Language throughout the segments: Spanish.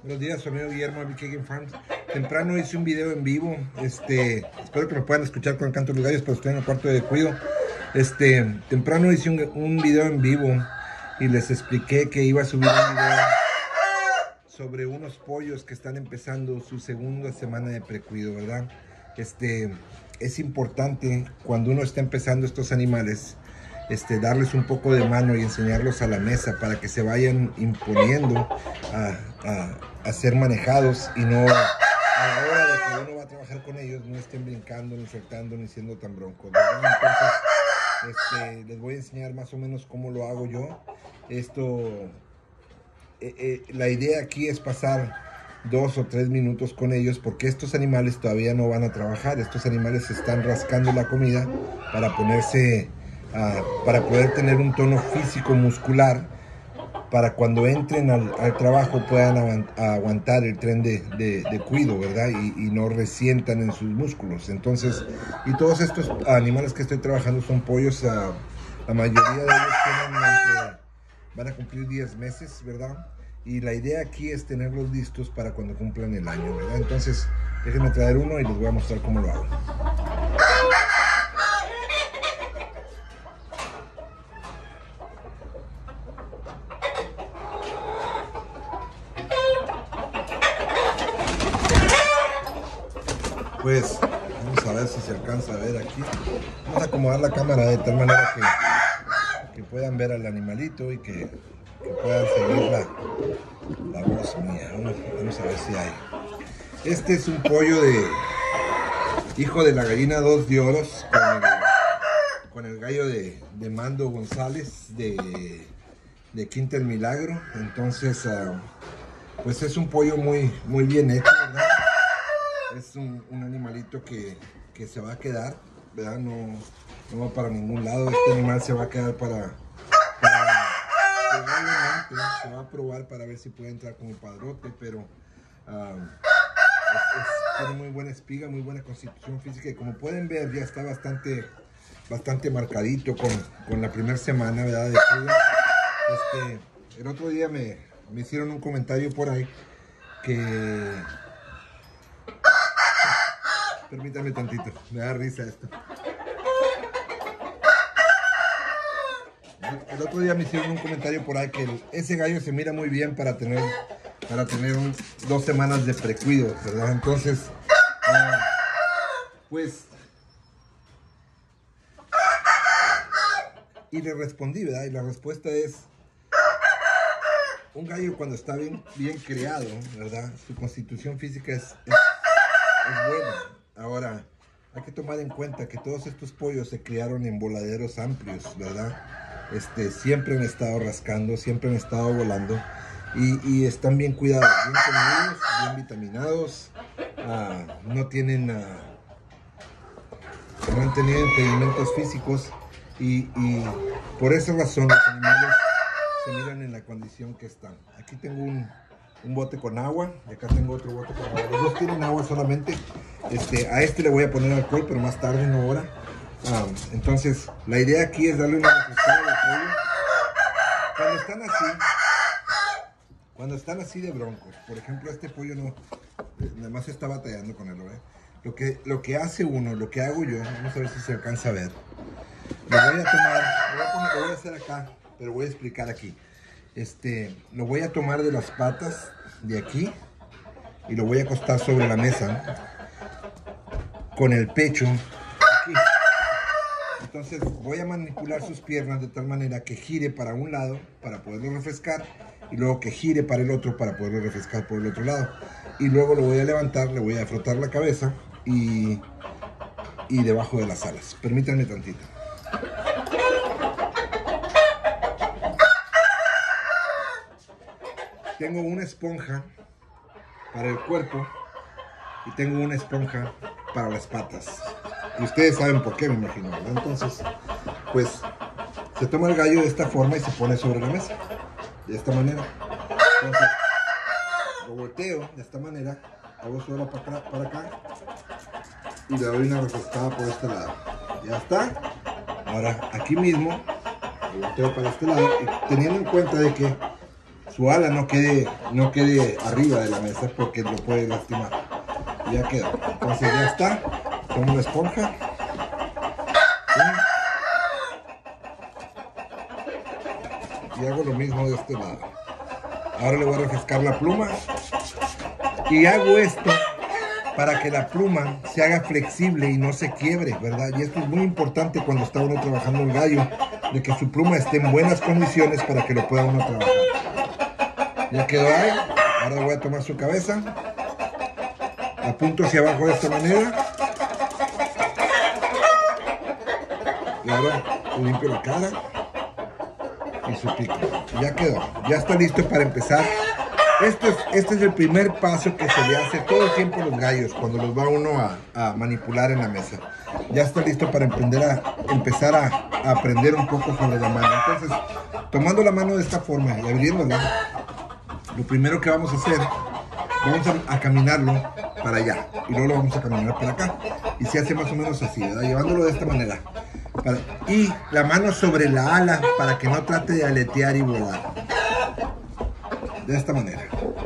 Buenos días, su amigo Guillermo de BK Game Farms. Temprano hice un video en vivo. Espero que me puedan escuchar con el canto de los gallos, pero estoy en el cuarto de cuido. Temprano hice un video en vivo y les expliqué que iba a subir un video sobre unos pollos que están empezando su segunda semana de precuido, ¿verdad? Es importante cuando uno está empezando estos animales, darles un poco de mano y enseñarlos a la mesa para que se vayan imponiendo a ser manejados y no a la hora de que uno va a trabajar con ellos no estén brincando, ni saltando, ni siendo tan broncos, ¿verdad? Entonces, les voy a enseñar más o menos cómo lo hago yo. La idea aquí es pasar 2 o 3 minutos con ellos porque estos animales todavía no van a trabajar. Estos animales están rascando la comida para ponerse... para poder tener un tono físico muscular para cuando entren al trabajo puedan aguantar el tren de cuido, ¿verdad? Y no resientan en sus músculos. Entonces, y todos estos animales que estoy trabajando son pollos, la mayoría de ellos van a cumplir 10 meses, ¿verdad? Y la idea aquí es tenerlos listos para cuando cumplan el año, ¿verdad? Entonces, déjenme traer uno y les voy a mostrar cómo lo hago. Pues vamos a ver si se alcanza a ver aquí. Vamos a acomodar la cámara de tal manera que puedan ver al animalito y que puedan seguir la voz mía. Vamos a ver si hay. Este es un pollo de hijo de la gallina 2 de oros con el gallo de Mando González de Quinta El Milagro. Entonces, pues es un pollo muy bien hecho, ¿verdad? Es un animalito que se va a quedar, ¿verdad? No va para ningún lado. Este animal se va a quedar probablemente se va a probar para ver si puede entrar como padrote, pero tiene muy buena espiga, muy buena constitución física y como pueden ver ya está bastante marcadito con la primera semana, ¿verdad? De cuido. El otro día me hicieron un comentario por ahí que... Permítame tantito, me da risa esto. El otro día me hicieron un comentario por ahí que ese gallo se mira muy bien para tener 2 semanas de precuido, ¿verdad? Entonces, pues... Y le respondí, ¿verdad? Y la respuesta es... Un gallo cuando está bien criado, ¿verdad? Su constitución física es buena. Ahora, hay que tomar en cuenta que todos estos pollos se criaron en voladeros amplios, ¿verdad? Siempre han estado rascando, siempre han estado volando y están bien cuidados, bien comidos, bien vitaminados, no han tenido impedimentos físicos y por esa razón los animales se miran en la condición que están. Aquí tengo un bote con agua y acá tengo otro bote con agua. Los dos tienen agua solamente. A le voy a poner alcohol, pero más tarde, no ahora. Entonces, la idea aquí es darle una refrescada al pollo. Cuando están así de broncos, por ejemplo, este pollo nada más está batallando con él, ¿eh? Lo que hace uno, lo que hago yo, vamos a ver si se alcanza a ver. Lo voy a tomar, lo voy a hacer acá, pero voy a explicar aquí. Lo voy a tomar de las patas de aquí y lo voy a acostar sobre la mesa con el pecho aquí. Entonces voy a manipular sus piernas de tal manera que gire para un lado para poderlo refrescar y luego que gire para el otro para poderlo refrescar por el otro lado. Y luego lo voy a levantar, le voy a frotar la cabeza y debajo de las alas. Permítanme tantito. Tengo una esponja para el cuerpo y tengo una esponja para las patas. Y ustedes saben por qué, me imagino, ¿verdad? Entonces, pues, se toma el gallo de esta forma y se pone sobre la mesa. De esta manera. Entonces, lo volteo de esta manera, hago suelo para acá y le doy una refrescada por este lado. Ya está. Ahora, aquí mismo, lo volteo para este lado y teniendo en cuenta de que su ala no quede arriba de la mesa porque lo puede lastimar. Ya quedó. Entonces ya está. Tomo la esponja. Y hago lo mismo de este lado. Ahora le voy a refrescar la pluma. Y hago esto para que la pluma se haga flexible y no se quiebre, ¿verdad? Y esto es muy importante cuando está uno trabajando el gallo, de que su pluma esté en buenas condiciones para que lo pueda uno trabajar. Ya quedó ahí. Ahora voy a tomar su cabeza. Apunto hacia abajo de esta manera. Y ahora limpio la cara y su pico. Ya quedó. Ya está listo para empezar. Este es el primer paso que se le hace todo el tiempo a los gallos cuando los va uno a manipular en la mesa. Ya está listo para empezar a aprender un poco sobre la mano. Entonces, tomando la mano de esta forma y abriéndola, lo primero que vamos a hacer, vamos a caminarlo para allá y luego lo vamos a caminar para acá. Y se hace más o menos así, ¿verdad? Llevándolo de esta manera. Y la mano sobre la ala para que no trate de aletear y volar. De esta manera.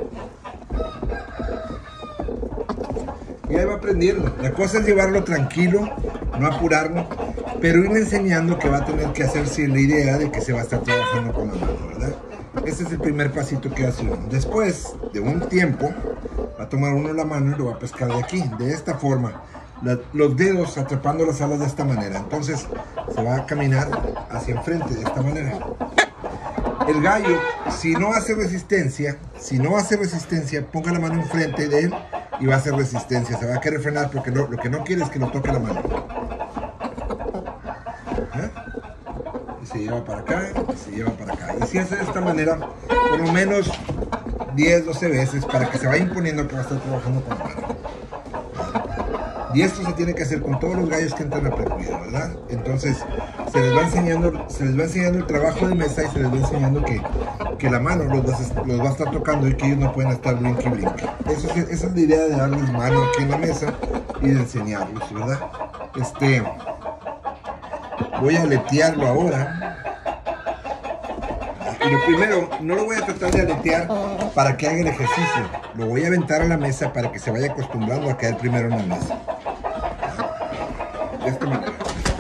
Y ahí va aprendiendo. La cosa es llevarlo tranquilo, no apurarlo, pero ir enseñando que va a tener que hacerse la idea de que se va a estar trabajando con la mano, ¿verdad? Ese es el primer pasito que hace uno. Después de un tiempo, va a tomar uno la mano y lo va a pescar de aquí, de esta forma. Los dedos atrapando las alas de esta manera. Entonces se va a caminar hacia enfrente de esta manera. El gallo, si no hace resistencia, ponga la mano enfrente de él y va a hacer resistencia. Se va a querer frenar porque lo que no quiere es que lo toque la mano. ¿Eh? Y se lleva para acá, y se lleva para acá. Y si hace de esta manera, por lo menos 10, 12 veces para que se vaya imponiendo que va a estar trabajando con la mano. Y esto se tiene que hacer con todos los gallos que entran a precuido, ¿verdad? Entonces se les va enseñando el trabajo de mesa y se les va enseñando que la mano los va a estar tocando y que ellos no pueden estar brinque y brinque. Esa es la idea de darles mano aquí en la mesa y de enseñarlos, ¿verdad? Voy a aletearlo ahora. Y lo primero, no lo voy a tratar de aletear para que haga el ejercicio. Lo voy a aventar a la mesa para que se vaya acostumbrando a caer primero en la mesa. De esta manera.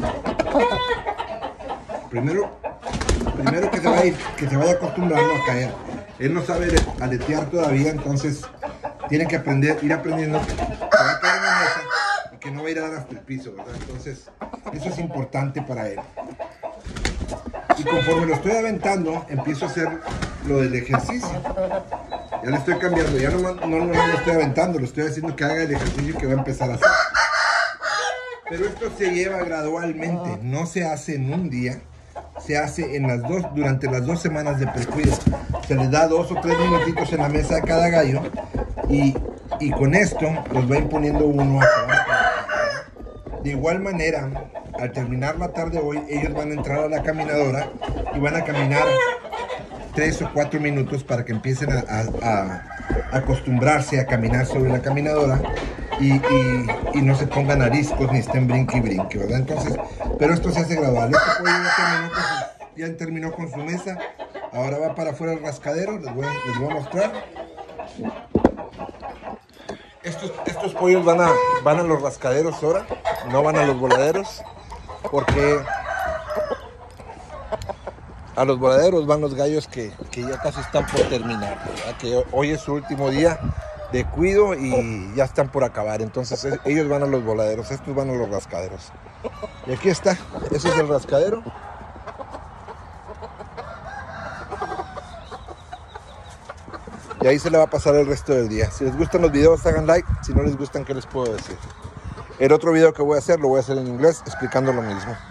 Primero que se vaya acostumbrando a caer. Él no sabe aletear todavía, entonces tiene que ir aprendiendo que va a caer en la mesa y que no va a ir a dar hasta el piso, ¿verdad? Entonces, eso es importante para él. Y conforme lo estoy aventando, empiezo a hacer lo del ejercicio. Ya le estoy cambiando, ya no lo estoy aventando, lo estoy haciendo que haga el ejercicio que va a empezar a hacer. Pero esto se lleva gradualmente, no se hace en un día, se hace durante las 2 semanas de precuido. Se les da 2 o 3 minutitos en la mesa a cada gallo y con esto los va imponiendo uno a cada. De igual manera, al terminar la tarde hoy, ellos van a entrar a la caminadora y van a caminar 3 o 4 minutos para que empiecen a acostumbrarse a caminar sobre la caminadora y no se pongan ariscos ni estén brinque y brinque, ¿verdad? Entonces, pero esto se hace gradual. Este pollo ya terminó con su mesa. Ahora va para afuera el rascadero. Les voy a mostrar. Estos pollos van a los rascaderos ahora, no van a los voladeros, porque a los voladeros van los gallos que ya casi están por terminar, ¿verdad? Que hoy es su último día de cuido y ya están por acabar. Entonces ellos van a los voladeros, estos van a los rascaderos. Y aquí está, ese es el rascadero. Y ahí se le va a pasar el resto del día. Si les gustan los videos, hagan like. Si no les gustan, ¿qué les puedo decir? El otro video que voy a hacer, lo voy a hacer en inglés, explicando lo mismo.